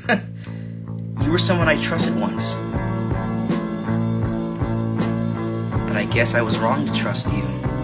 You were someone I trusted once. But I guess I was wrong to trust you.